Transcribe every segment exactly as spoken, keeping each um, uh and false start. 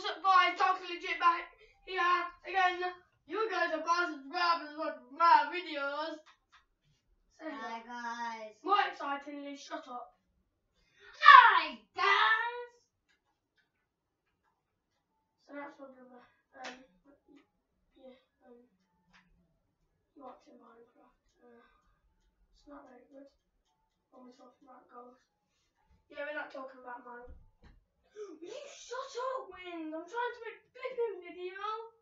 What's up, boys? Doctor Legit back here again. You guys are about to subscribe to my videos. Say Hi guys. More excitingly, shut up. Hi guys. So that's my brother. Um, yeah. Um, watching Minecraft. Uh, it's not very good when we're talking about goals. Yeah, we're not talking about Minecraft. You shut up, Wind! I'm trying to make a flipping video.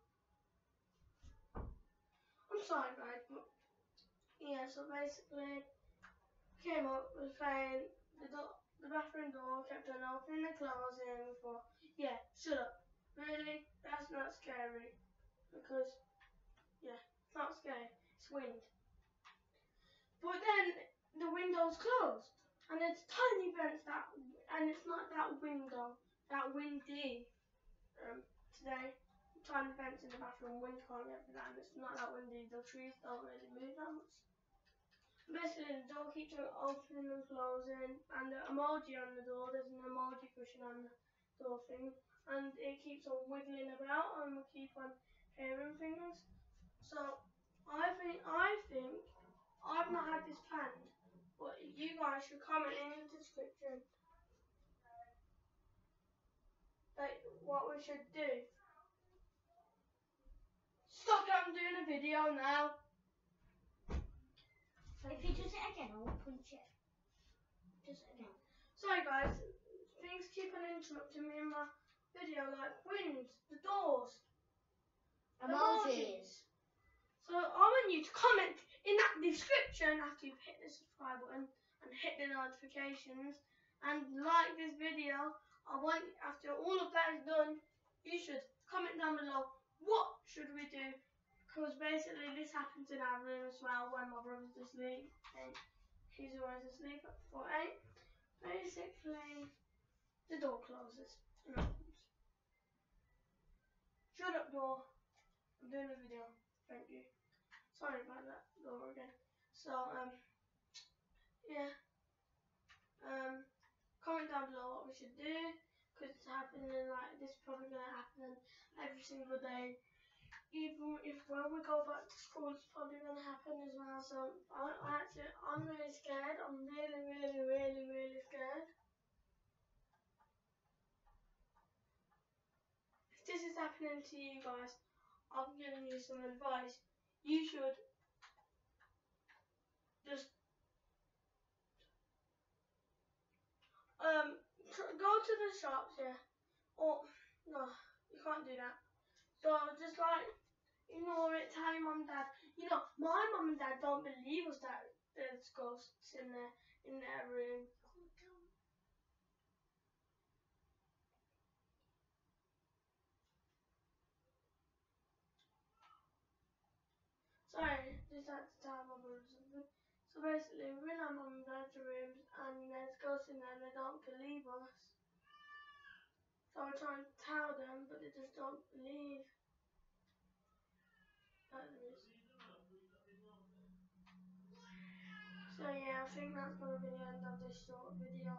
I'm sorry, guys, but yeah. So basically, came up was saying the door, the bathroom door kept on opening and closing before. Yeah, shut up. Really, that's not scary because yeah, it's not scary. It's wind. But then the window's closed, and it's tiny vents that, and it's not that window, that windy. Um, today, tiny vents in the bathroom, wind can't get through that, and it's not that windy. The trees don't really move that much. Basically, the door keeps on opening and closing, and the emoji on the door, there's an emoji cushion on the door thing, and it keeps on wiggling about, and we keep on hearing things. So, I think, I think, I've not had this planned, but you guys should comment in the description, like, what we should do. Stop it, I'm doing a video now. If you does it again, I'll punch it. Does it again. Sorry guys, things keep on interrupting me in my video, like winds, the doors, Emojis. So I want you to comment in that description after you've hit the subscribe button and hit the notifications and like this video. I want, after all of that is done, you should comment down below what should we do, because basically this happens in our room as well when my brother's asleep and he's always asleep at four eight. Basically the door closes and opens. Shut up, door. I'm doing a video. Thank you. Sorry about that door again. So um yeah. Um comment down below what we should do, because it's happening like this is probably gonna happen every single day. Even if when we go back to school it's probably gonna happen as well. So I, I actually I'm really scared. I'm really, really, really, really scared. If this is happening to you guys, I'm giving you some advice. You should just um go to the shops, yeah. Or no, you can't do that. So just like ignore it, tell your mum and dad. You know, my mum and dad don't believe us that there's ghosts in their in their room. Sorry, just had to tell my brother something. So basically, we're in our mum and dad's rooms, and there's ghosts in there, and they don't believe us. So I try and tell them, but they just don't believe that there is. So yeah, I think that's gonna be the end of this short video.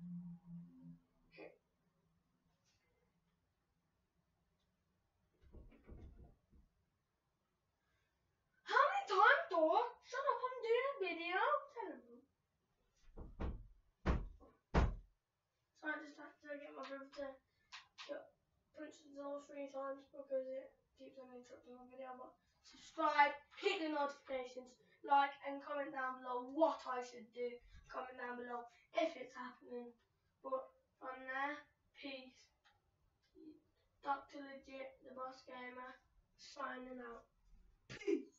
How many times, Dor? Shut up, I'm doing a video. Tell him. So I just have to get my brother to get, punch the door three times because it keeps on interrupting my video. But subscribe, hit the notifications, like and comment down below what I should do. Comment down below if it's happening. But from there, peace. Doctor Legit, the Boss Gamer, signing out. Peace.